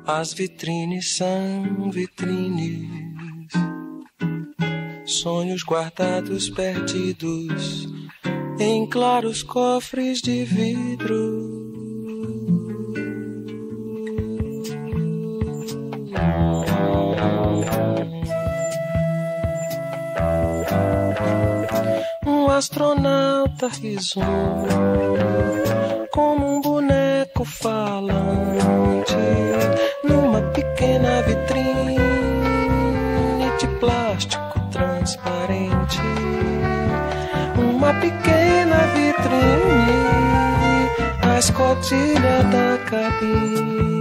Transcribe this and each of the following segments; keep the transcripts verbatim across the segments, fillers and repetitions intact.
As vitrines são vitrines, sonhos guardados perdidos em claros cofres de vidro. Um astronauta risonho, como um boneco falante, numa pequena vitrine de plástico transparente. Uma pequena vitrine, a escotilha da cabine.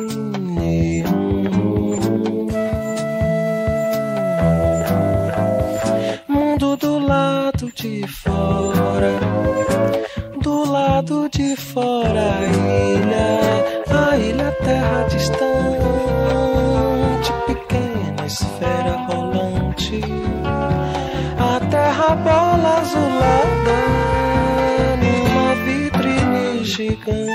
Mundo do lado de fora, do lado de fora a ilha, a ilha terra distante, pequena esfera rolante, a terra bola azulada numa vitrine gigante.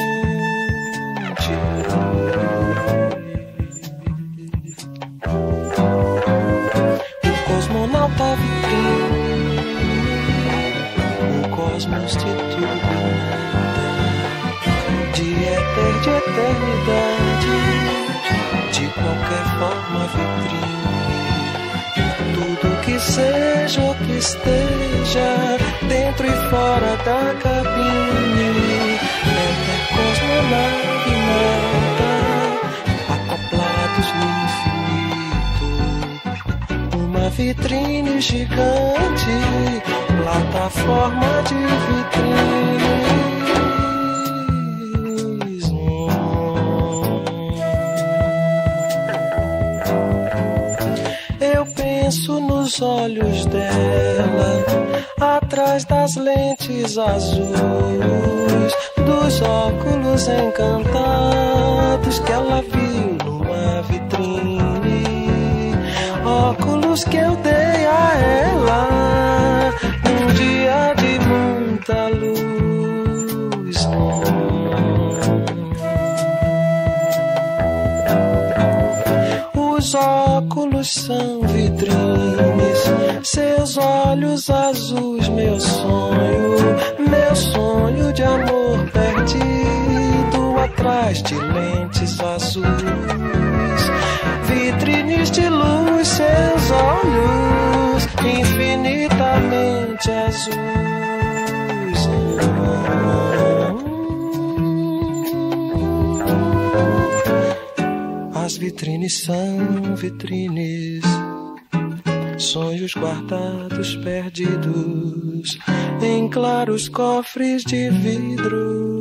O cosmonauta vitrine, um cosmos titubulada, de éter, de eternidade, de qualquer forma vitrine. Tudo que seja ou que esteja, dentro e fora da cabine, éter, cosmonave, nada, acoplados no infinito. Uma vitrine gigante, plataforma de vitrines. Eu penso nos olhos dela, atrás das lentes azuis, dos óculos encantados que ela viu numa vitrine. Óculos que eu dei a ela num dia de muita luz. Os óculos são vitrines, seus olhos azuis, meu sonho, meu sonho de amor perdido atrás de lentes azuis. Vitrines de luz, seus olhos infinitamente azuis. As vitrines são vitrines, sonhos guardados perdidos em claros cofres de vidro.